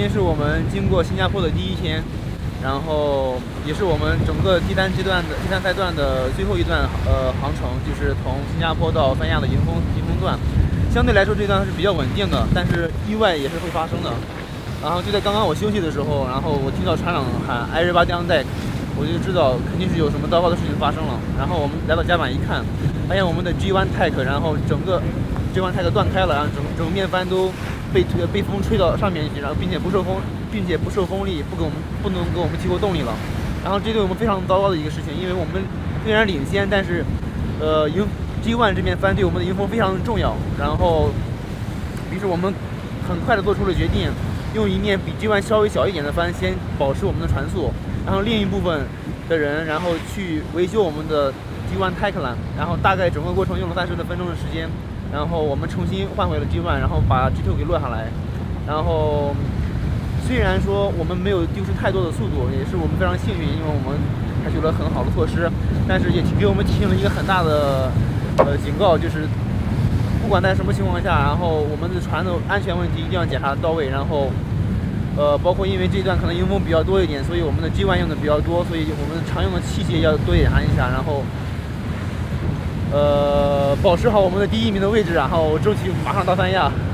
天是我们经过新加坡的第一天，然后也是我们整个第三赛段的最后一段航程，就是从新加坡到三亚的迎风段。相对来说这段是比较稳定的，但是意外也是会发生的。然后就在刚刚我休息的时候，然后我听到船长喊 "Everybody on deck"， 我就知道肯定是有什么糟糕的事情发生了。然后我们来到甲板一看，发现我们的 G1 tack， 然后整个 G1 tack 断开了，然后整面帆都被风吹到上面去，然后并且不受风力，不能给我们提供动力了。然后这对我们非常糟糕的一个事情，因为我们虽然领先，但是G1 这面帆对我们的迎风非常重要。然后，于是我们很快的做出了决定，用一面比 G1 稍微小一点的帆先保持我们的船速，然后另一部分的人然后去维修我们的 G1 tack line， 然后大概整个过程用了30分钟的时间，然后我们重新换回了 G1， 然后把 G2 给落下来。然后虽然说我们没有丢失太多的速度，也是我们非常幸运，因为我们采取了很好的措施，但是也给我们提醒了一个很大的警告，就是不管在什么情况下，然后我们的船的安全问题一定要检查到位。然后包括因为这一段可能迎风比较多一点，所以我们的 G1 用的比较多，所以我们常用的器械要多检查一下，然后保持好我们的第1名的位置，然后争取马上到三亚。